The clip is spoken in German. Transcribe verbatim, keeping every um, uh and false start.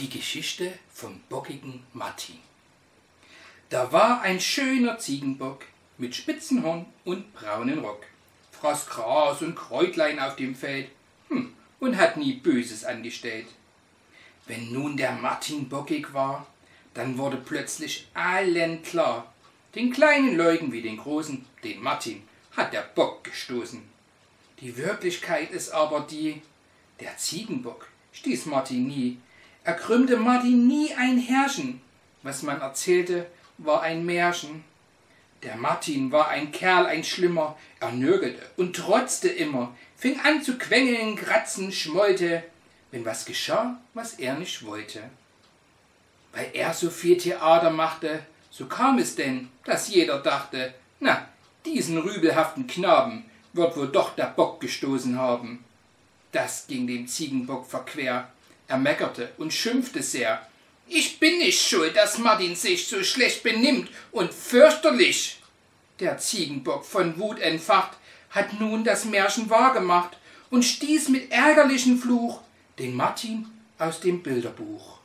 Die Geschichte vom bockigen Martin. Da war ein schöner Ziegenbock mit Spitzenhorn und braunen Rock, fraß Gras und Kräutlein auf dem Feld hm, und hat nie Böses angestellt. Wenn nun der Martin bockig war, dann wurde plötzlich allen klar, den kleinen Leuten wie den großen, den Martin hat der Bock gestoßen. Die Wirklichkeit ist aber die, der Ziegenbock stieß Martin nie, er krümmte Martin nie ein Härchen, was man erzählte, war ein Märchen. Der Martin war ein Kerl, ein Schlimmer, er nörgelte und trotzte immer, fing an zu quengeln, kratzen, schmollte, wenn was geschah, was er nicht wollte. Weil er so viel Theater machte, so kam es denn, dass jeder dachte, na, diesen rübelhaften Knaben wird wohl doch der Bock gestoßen haben. Das ging dem Ziegenbock verquer, er meckerte und schimpfte sehr. Ich bin nicht schuld, dass Martin sich so schlecht benimmt und fürchterlich. Der Ziegenbock, von Wut entfacht, hat nun das Märchen wahrgemacht und stieß mit ärgerlichem Fluch den Martin aus dem Bilderbuch.